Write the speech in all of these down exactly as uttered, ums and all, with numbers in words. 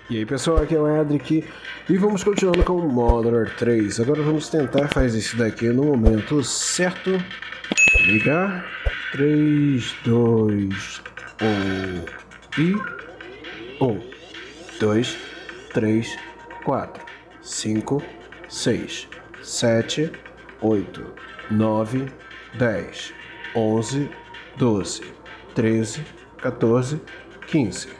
E aí pessoal, aqui é o Edric e vamos continuando com o Mother três. Agora vamos tentar fazer isso daqui no momento certo. Ligar. três, dois, um e um, dois, três, quatro, cinco, seis, sete, oito, nove, dez, onze, doze, treze, quatorze, quinze.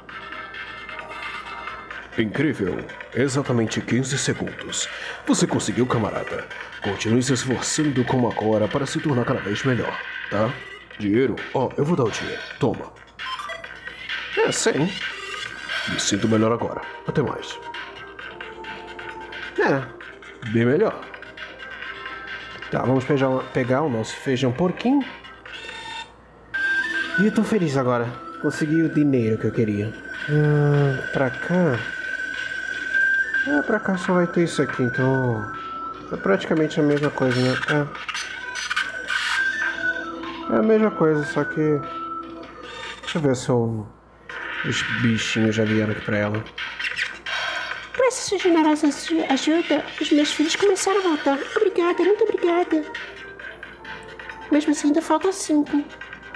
Incrível! Exatamente quinze segundos. Você conseguiu, camarada. Continue se esforçando como agora para se tornar cada vez melhor, tá? Dinheiro? Ó, oh, eu vou dar o dinheiro. Toma. É, sim. Me sinto melhor agora. Até mais. É, bem melhor. Tá, vamos pegar, pegar o nosso feijão porquinho. E eu tô feliz agora. Consegui o dinheiro que eu queria. Ah, pra cá... Ah, pra cá só vai ter isso aqui, então... É praticamente a mesma coisa, né? É, é a mesma coisa, só que... Deixa eu ver se eu... os bichinhos já vieram aqui pra ela. Com essa sua generosa ajuda, os meus filhos começaram a voltar. Obrigada, muito obrigada. Mesmo assim, ainda faltam cinco.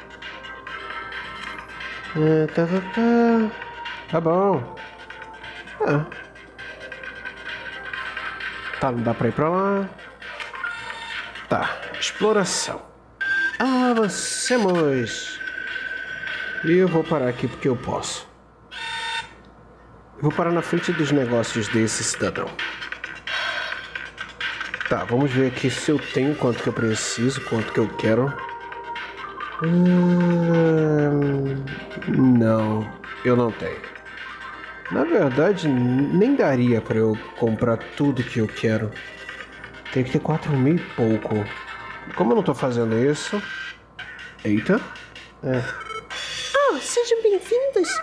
É, tá, tá, tá... Tá bom. Ah... Tá, não dá pra ir pra lá. Tá, exploração. Avancemos. E eu vou parar aqui porque eu posso. Eu vou parar na frente dos negócios desse cidadão. Tá, vamos ver aqui se eu tenho quanto que eu preciso, quanto que eu quero. Hum, não, eu não tenho. Na verdade, nem daria pra eu comprar tudo que eu quero. Tem que ter quatro mil e pouco. Como eu não tô fazendo isso... Eita. É. Oh, sejam bem-vindos.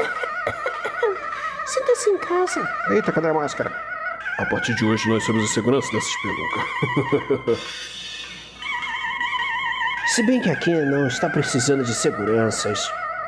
Sinta-se em casa. Eita, cadê a máscara? A partir de hoje nós somos a segurança dessa espelunca. Se bem que aqui não está precisando de seguranças.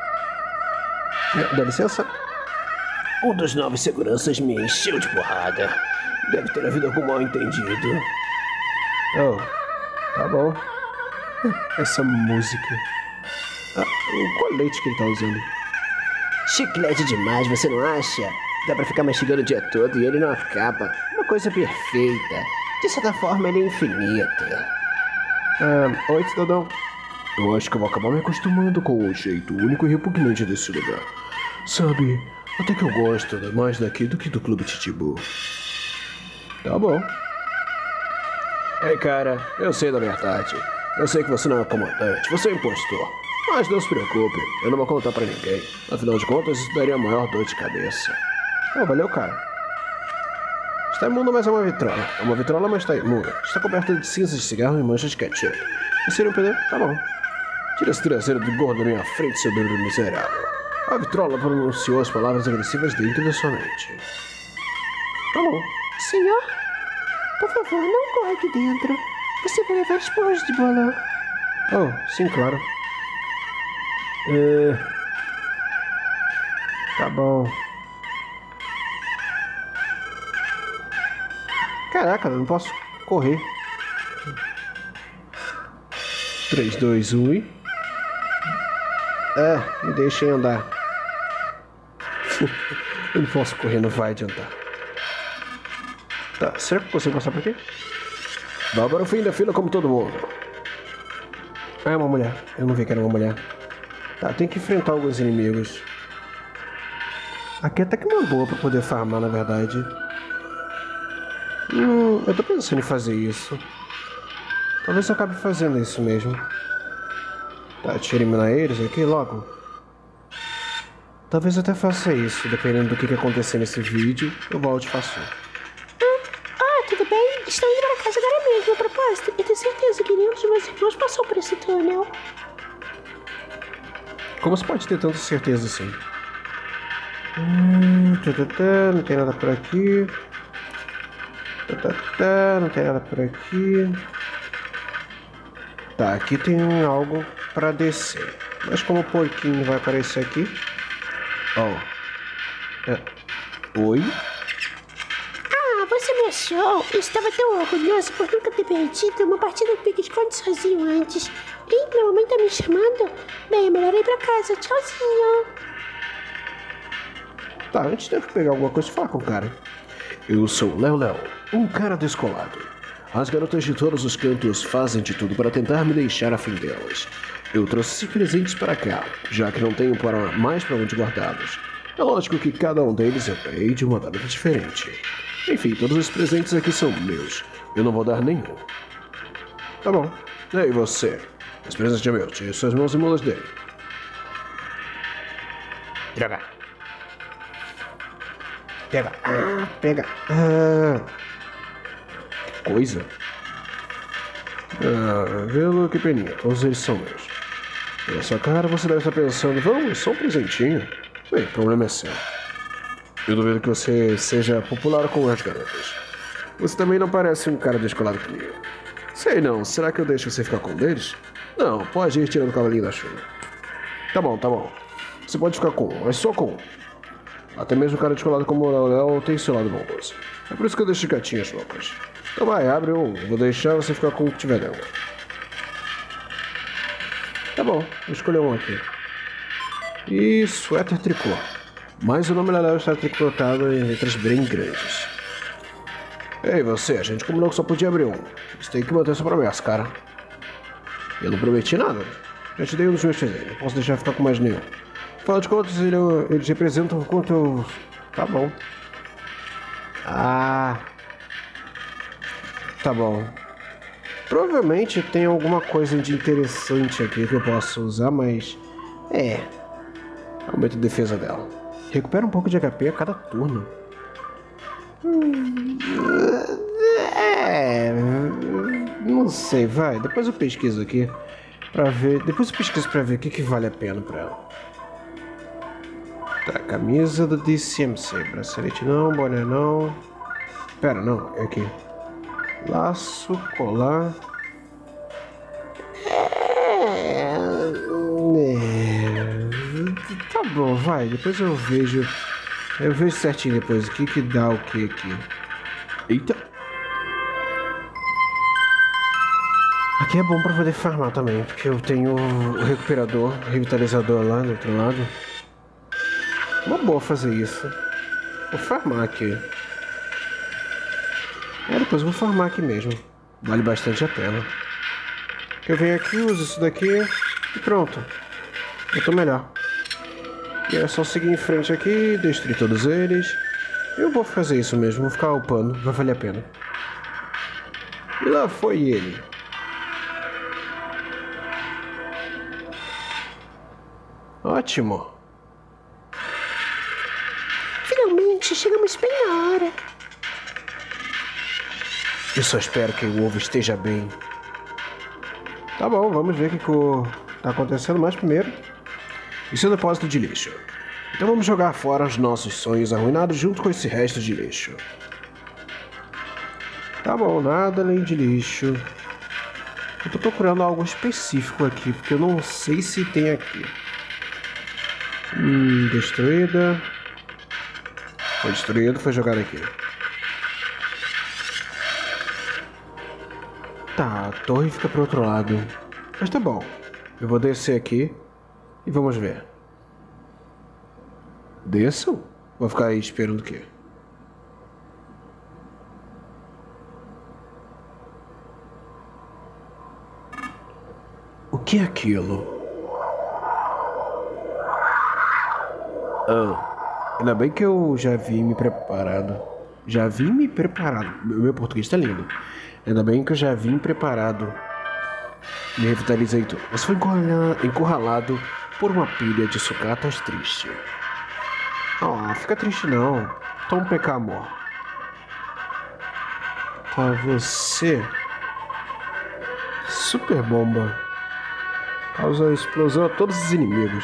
Dá licença? Um dos novos seguranças me encheu de porrada. Deve ter havido algum mal entendido. Oh, tá bom. Essa música. Ah, o colete que ele tá usando. Chiclete demais, você não acha? Dá pra ficar mastigando o dia todo e ele não acaba. Uma coisa perfeita. De certa forma, ele é infinito. Ah, oi, cidadão. Eu acho que eu vou acabar me acostumando com o jeito único e repugnante desse lugar. Sabe... Até que eu gosto mais daqui do que do Clube Titibu. Tá bom. Ei, cara, eu sei da verdade. Eu sei que você não é comandante, você é impostor. Mas não se preocupe, eu não vou contar pra ninguém. Afinal de contas, isso daria a maior dor de cabeça. Oh, valeu, cara. Está imunda, mas é uma vitrola. É uma vitrola, mas está imunda. Está coberta de cinzas de cigarro e manchas de ketchup. Você não entendeu? Tá bom. Tira esse traseiro de gordo da minha frente, seu doido miserável. A vitrola pronunciou as palavras agressivas dentro da sua mente. Tá bom. Senhor, por favor, não corre aqui dentro. Você vai levar esporros de bolão. Oh, sim, claro. É... Tá bom. Caraca, eu não posso correr. três, dois, um e... É, me deixem andar. Eu não posso correr, não vai adiantar. Tá, será que eu consigo passar por aqui? Vá para o fim da fila como todo mundo. Ah, é uma mulher. Eu não vi que era uma mulher. Tá, tem que enfrentar alguns inimigos. Aqui até que é uma boa pra poder farmar, na verdade. Hum, eu tô pensando em fazer isso. Talvez eu acabe fazendo isso mesmo. Tá, deixa eu eliminar eles aqui logo. Talvez eu até faça isso, dependendo do que, que acontecer nesse vídeo, eu volte e faço. Ah, ah, tudo bem? Estão indo para casa agora mesmo, a propósito. Eu tenho certeza que nenhum dos meus irmãos passou por esse túnel. Como você pode ter tanta certeza assim? Hum, tá, tá, tá, não tem nada por aqui. Tá, tá, tá, não tem nada por aqui. Tá, aqui tem algo pra descer. Mas como o porquinho vai aparecer aqui... Oh. É. Oi? Ah, você me achou? Eu estava tão orgulhoso por nunca ter perdido uma partida de pique-esconde sozinho antes. E minha mamãe tá me chamando? Bem, é melhor ir pra casa. Tchauzinho. Tá, antes de eu pegar alguma coisa, fala com o cara. Eu sou o Léo Léo, um cara descolado. As garotas de todos os cantos fazem de tudo para tentar me deixar afim delas. Eu trouxe esses presentes para cá, já que não tenho para mais para onde guardá-los. É lógico que cada um deles eu ganhei de uma data diferente. Enfim, todos os presentes aqui são meus. Eu não vou dar nenhum. Tá bom. E aí, você? Esse presente é meu. Tire suas mãos e mulas dele. Droga. Pega. Ah, pega. Ah. Que coisa. Ah, vê-lo, que peninha. Todos eles são meus. Pela sua cara, você deve estar pensando, vamos, só um presentinho. Bem, o problema é seu. Eu duvido que você seja popular com as garotas. Você também não parece um cara descolado comigo. Sei não, será que eu deixo você ficar com um deles? Não, pode ir tirando o cavalinho da chuva. Tá bom, tá bom. Você pode ficar com um, mas só com um. Até mesmo o cara descolado como o Léo Léo tem seu lado bondoso. É por isso que eu deixo gatinhas loucas. Então vai, abre um. Vou deixar você ficar com o que tiver dentro. Tá bom, vou escolher um aqui. E suéter tricô. Mas o nome Léo Léo está tricotado em letras bem grandes. Ei, você, a gente combinou que só podia abrir um. Você tem que manter essa promessa, cara. Eu não prometi nada. Já te dei um dos meus presentes. Não posso deixar ficar com mais nenhum. Afinal de contas, ele, eles representam o quanto eu... Tá bom. Ah... Tá bom. Provavelmente tem alguma coisa de interessante aqui que eu posso usar, mas... É... Aumento a defesa dela. Recupera um pouco de H P a cada turno. Hum, é... Não sei, vai. Depois eu pesquiso aqui. Pra ver... Depois eu pesquiso pra ver o que, que vale a pena pra ela. Tá, camisa do D C M C. Bracelete não, boné não. Pera, não. É aqui. Laço, colar. É... é... Tá bom, vai. Depois eu vejo. Eu vejo certinho depois. O que que dá o que aqui. Eita. Aqui é bom pra poder farmar também. Porque eu tenho o recuperador, o revitalizador lá do outro lado. Uma boa fazer isso. Vou farmar aqui. É, depois eu vou farmar aqui mesmo. Vale bastante a pena. Eu venho aqui, uso isso daqui e pronto. Eu tô melhor. E é só seguir em frente aqui, destruir todos eles. Eu vou fazer isso mesmo, vou ficar upando, vai valer a pena. E lá foi ele. Ótimo. Finalmente, chegamos bem na hora. Eu só espero que o ovo esteja bem. Tá bom, vamos ver o que, que tá acontecendo mais primeiro. Isso é um depósito de lixo. Então vamos jogar fora os nossos sonhos arruinados junto com esse resto de lixo. Tá bom, nada além de lixo. Eu tô procurando algo específico aqui, porque eu não sei se tem aqui. Hum, destruída. Foi destruído, foi jogado aqui. Tá, a torre fica pro outro lado. Mas tá bom. Eu vou descer aqui e vamos ver. Desçam? Vou ficar aí esperando o quê? O que é aquilo? Ah, ainda bem que eu já vim me preparado. Já vim me preparado. Meu português tá lindo. Ainda bem que eu já vim preparado. Me revitalizei tudo. Você foi encurralado por uma pilha de sucatas triste. Ah, fica triste não. Toma P K, amor. Tá, você... Super bomba. Causa explosão a todos os inimigos.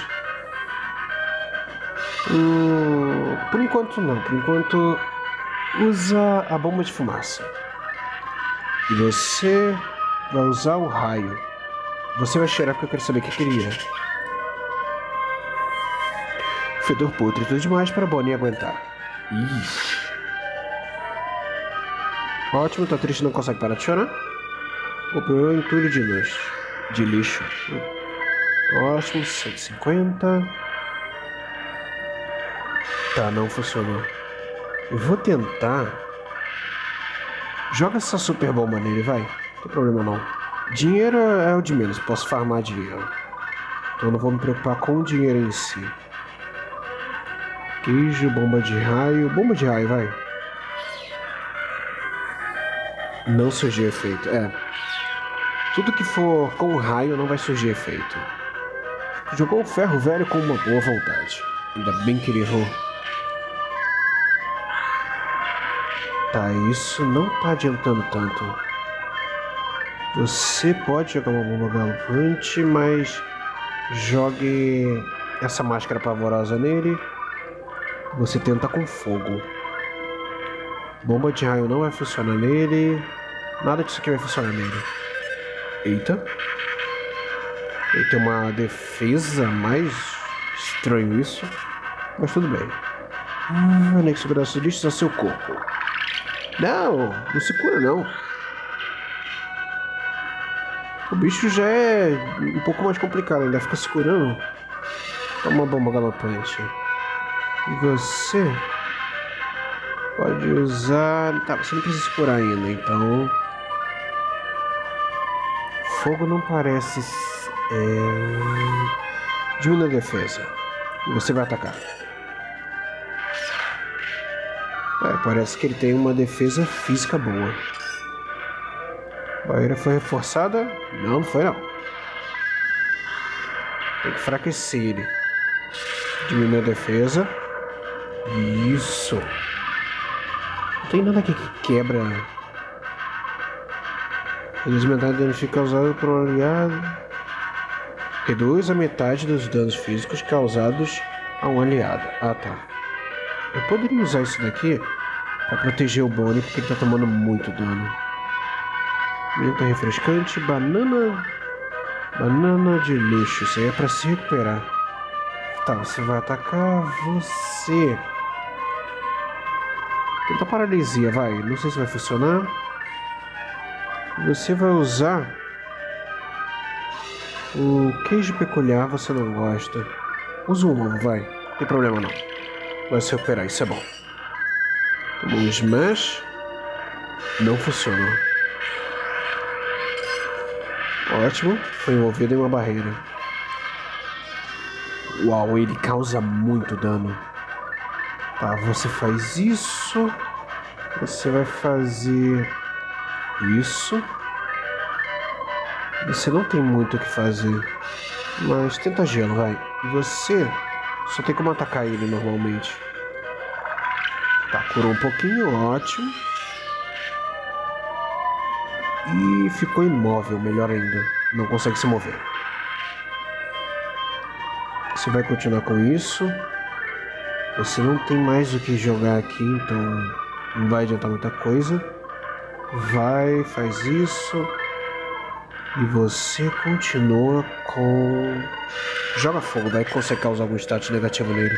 Hum, por enquanto não. Por enquanto... Usa a bomba de fumaça. E você vai usar o raio. Você vai cheirar porque eu quero saber o que queria. Fedor pútrido demais para Bonnie aguentar. Ixi. Ótimo, tá triste, não consegue parar de chorar. Copiou entulho de lixo. De lixo. Ótimo, cento e cinquenta. Tá, não funcionou. Eu vou tentar. Joga essa super bomba nele, vai. Não tem problema não. Dinheiro é o de menos, posso farmar dinheiro. Então eu não vou me preocupar com o dinheiro em si. Queijo, bomba de raio. Bomba de raio, vai. Não surgiu efeito, é. Tudo que for com raio não vai surgir efeito. Jogou o ferro velho com uma boa vontade. Ainda bem que ele errou. Tá, isso não tá adiantando tanto. Você pode jogar uma bomba galopante, mas jogue essa máscara pavorosa nele. Você tenta com fogo. Bomba de raio não vai funcionar nele. Nada disso aqui vai funcionar nele. Eita. Ele tem uma defesa mais estranho isso. Mas tudo bem. Ah, nem que segurança disso é seu corpo. Não, não se cura não. O bicho já é um pouco mais complicado, ainda fica se curando. Toma uma bomba galopante. E você pode usar... Tá, você não precisa se curar ainda, então... Fogo não parece... É... Diminui a defesa. E você vai atacar. É, parece que ele tem uma defesa física boa. A barreira foi reforçada? Não, não foi não. Tem que enfraquecer ele. Diminui a defesa. Isso. Não tem nada aqui que quebra. Reduz metade do dano físico causado por um aliado. Reduz a metade dos danos físicos causados a um aliado. Ah, tá. Eu poderia usar isso daqui para proteger o Bonnie, porque ele tá tomando muito dano. Menta refrescante, banana... Banana de luxo. Isso aí é para se recuperar. Tá, você vai atacar você. Tenta paralisia, vai. Não sei se vai funcionar. Você vai usar o queijo peculiar, você não gosta. Usa um ovo, vai. Não tem problema não. Vai se recuperar, isso é bom. Tomou um smash. Não funcionou. Ótimo. Foi envolvido em uma barreira. Uau, ele causa muito dano. Tá, você faz isso. Você vai fazer isso. Você não tem muito o que fazer. Mas tenta gelo, vai. E você só tem como atacar ele normalmente. Tá, curou um pouquinho, ótimo. E ficou imóvel, melhor ainda. Não consegue se mover. Você vai continuar com isso. Você não tem mais o que jogar aqui, então não vai adiantar muita coisa. Vai, faz isso. E você continua com... Joga fogo, vai que consegue causar algum status negativo nele.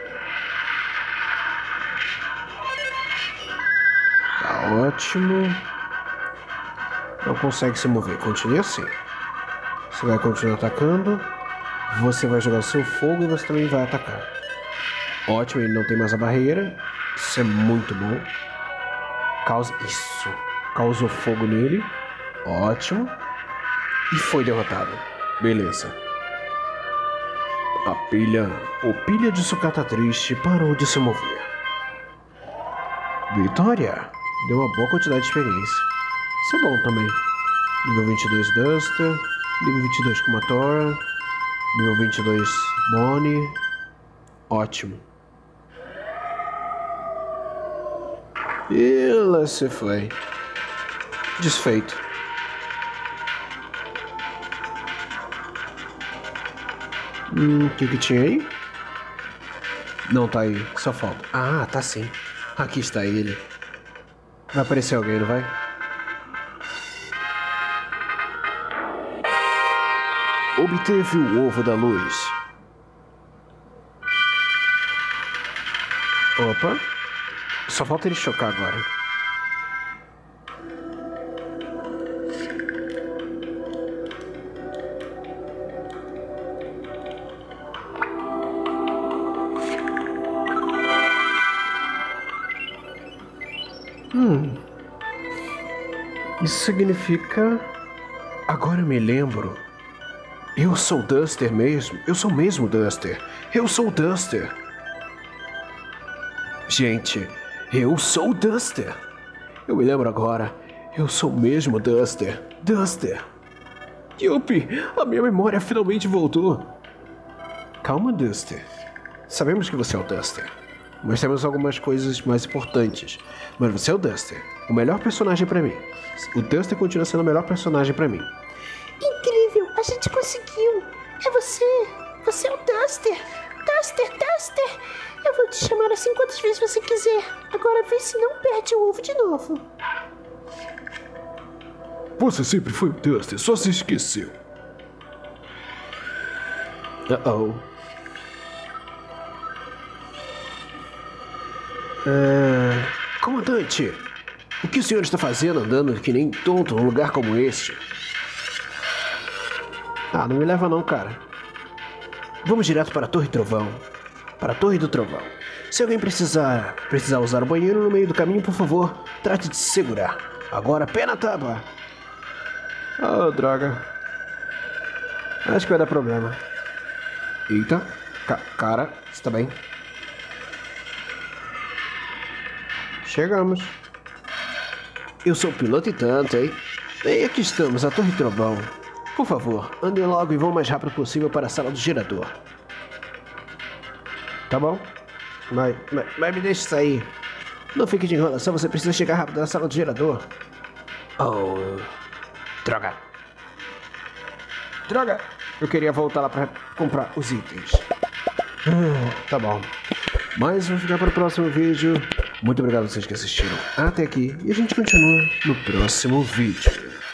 Tá ótimo. Não consegue se mover, continue assim. Você vai continuar atacando. Você vai jogar o seu fogo e você também vai atacar. Ótimo, ele não tem mais a barreira. Isso é muito bom. Causa... Isso. Causou fogo nele. Ótimo. E foi derrotado. Beleza. A pilha... O pilha de sucata triste parou de se mover. Vitória. Deu uma boa quantidade de experiência. Isso é bom também. Nível vinte e dois Duster. Nível vinte e dois Kumatora. Nível vinte e dois Bonnie. Ótimo. E lá se foi. Desfeito. Hum, o que que tinha aí? Não tá aí, só falta. Ah, tá sim. Aqui está ele. Vai aparecer alguém, não vai? Obteve o ovo da luz. Opa. Só falta ele chocar agora. Hum. Isso significa... Agora eu me lembro. Eu sou o Duster mesmo. Eu sou mesmo o Duster. Eu sou o Duster. Gente, eu sou o Duster. Eu me lembro agora. Eu sou mesmo o Duster. Duster. Yuppie, a minha memória finalmente voltou. Calma, Duster. Sabemos que você é o Duster. Mas temos algumas coisas mais importantes. Mas você é o Duster. O melhor personagem pra mim. O Duster continua sendo o melhor personagem pra mim. Incrível! A gente conseguiu! É você! Você é o Duster! Duster, Duster! Eu vou te chamar assim quantas vezes você quiser. Agora vê se não perde o ovo de novo. Você sempre foi o Duster, só se esqueceu. Uh-oh. Uh, comandante, o que o senhor está fazendo andando que nem tonto num lugar como este? Ah, não me leva não, cara. Vamos direto para a Torre Trovão. Para a Torre do Trovão. Se alguém precisar, precisar usar o banheiro no meio do caminho, por favor, trate de se segurar. Agora, pé na tábua. Oh, droga. Acho que vai dar problema. Eita. Ca cara, você tá bem? Chegamos. Eu sou o piloto e tanto, hein? E aqui estamos, a Torre Trovão. Por favor, andem logo e vão o mais rápido possível para a sala do gerador. Tá bom? Mas, mas, mas me deixe sair. Não fique de enrolação, você precisa chegar rápido na sala do gerador. Oh... Droga. Droga. Eu queria voltar lá para comprar os itens. Ah, tá bom. Mas vou ficar para o próximo vídeo. Muito obrigado a vocês que assistiram até aqui. E a gente continua no próximo vídeo.